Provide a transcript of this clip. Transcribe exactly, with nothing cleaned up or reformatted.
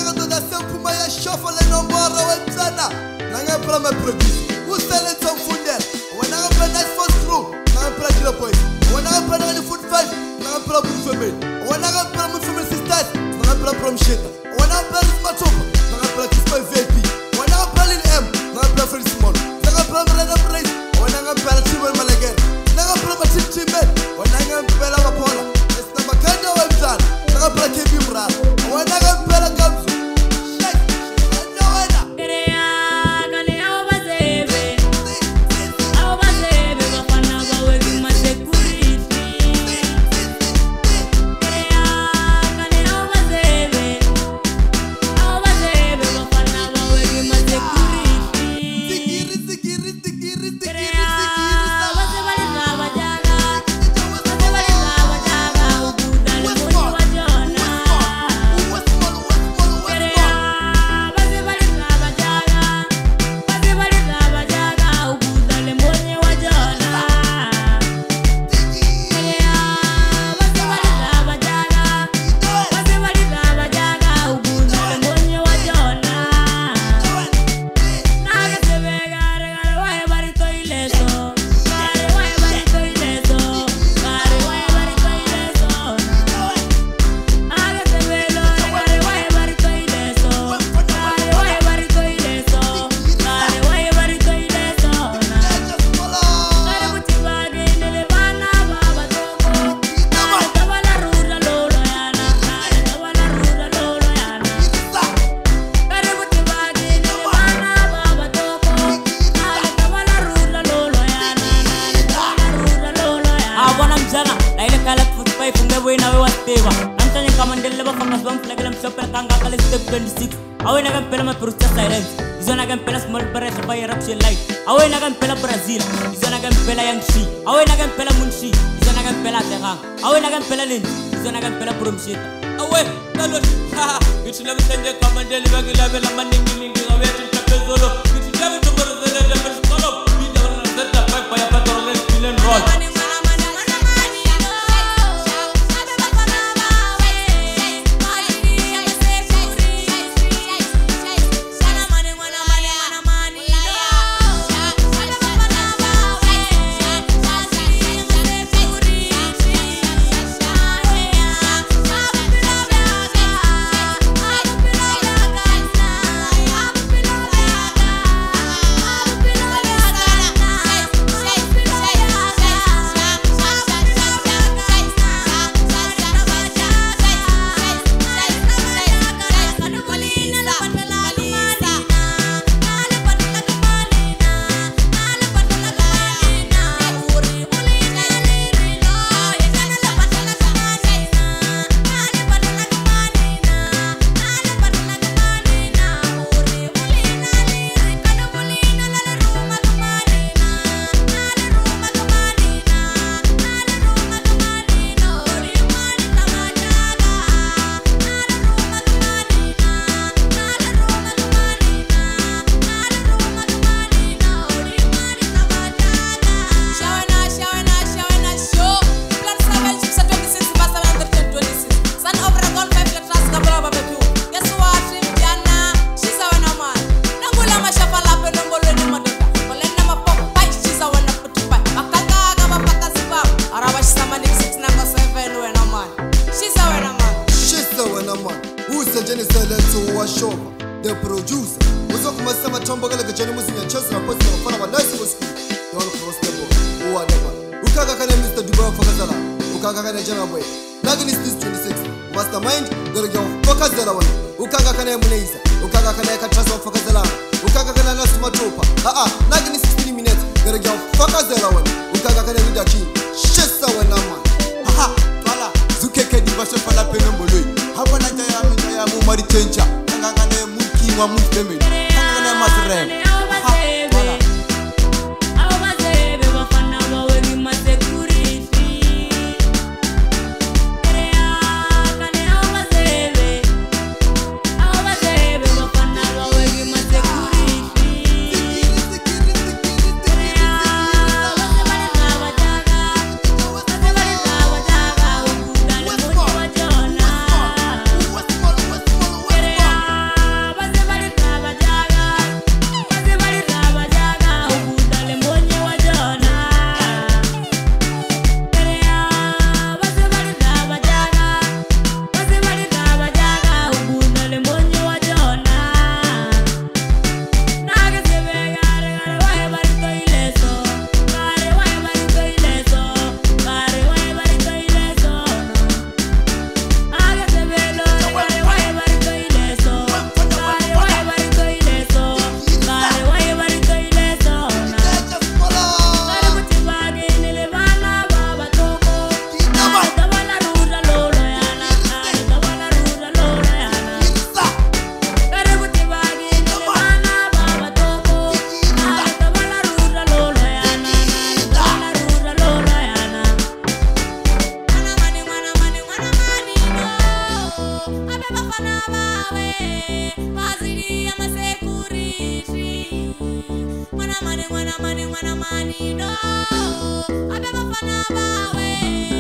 Nanga da sempuma ya shuffle no more wenzana. Nanga prama produce. Who sell it some food there? When I open that first crew, nanga pra kilo boys. When I open the food fight, nanga pra food family. When I open my family sisters, nanga pra prom shit. When I open my top, nanga pra kiss my V I P. When I open in M, nanga pra very small. Nanga pra red up race. When I open the children man again. Nanga pra my chip chip man. When I open my pola. It's number kanda wenzana. Nanga pra K B bra. When I open the gamzu. twenty-six. Away nagan pela ma Perusta silence. Izo nagan pela small barrage by eruption light. Away nagan pela Brazil. Izo nagan pela Yangshi. Away nagan pela Munshi. Izo nagan pela Tehran. Away nagan pela Lin. Izo nagan pela Promshita. Away talon. Ha. It's never send a command delivery level of money in the way to Tapezolo. It's never to go to the level solo. We don't set the pipe by a patrol and spill and roll. The producer, who's up my summer tumble like a gentleman in a chest and a person of a nice school. Don't cross the board. Who are never. Ukaga can Mister Dubai for Kazala. Ukaga can a general way. Nagan is this twenty-six. Mastermind, the girl for Kazala one. Ukaga can a Muneza. Ukaga can a transfer for Kazala. Ukaga can a Nasma Tropa. Ah ah, Nagan is sixteen minutes. The girl for Kazala one. Ukaga can a Daki. Shessa one man. Haha, Pala. Zukeke di Basha Pala Penambolo. Havana Jayam Jayamu Maritencha. Nangane Muki wa Mufemi. Nangane Masrem. mwana manino abe bafana bawe